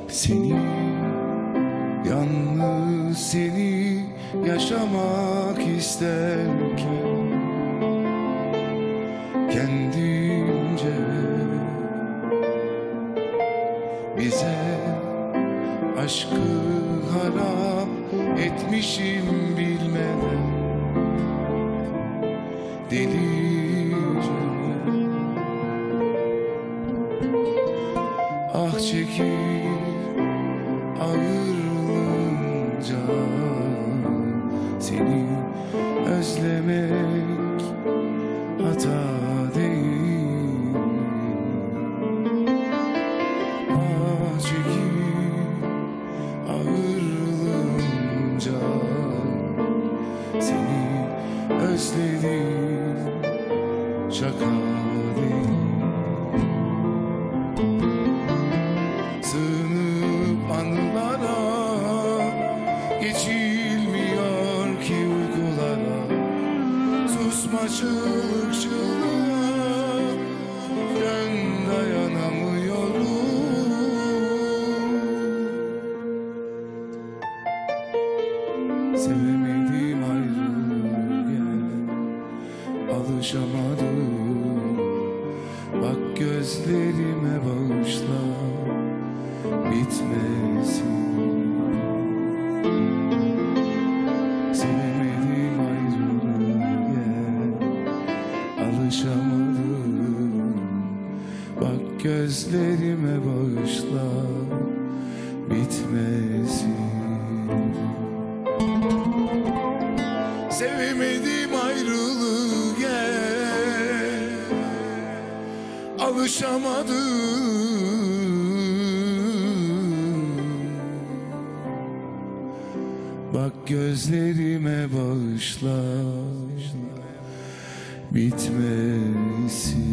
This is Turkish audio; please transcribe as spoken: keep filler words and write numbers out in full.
Seni, yalnız seni yaşamak isterken kendimce bize aşkı harap etmişim bilmeden delice. Ah çekil ayrılınca seni özlemek hata değil. Ah çekil ayrılınca seni özledim, şaka değil. Sığınıp anılara geçilmiyor ki uykulara. Susma çığlık çığlığa, ben dayanamıyorum. Sevemedim ayrılık, alışamadım. Bak gözlerime bağışla, bitmesin. Sevemedim ayrılık, alışamadım. Bak gözlerime bağışla, bitmesin. Sevemedim ayrılık, alışamadım. Bak gözlerime bağışla, bitmesin.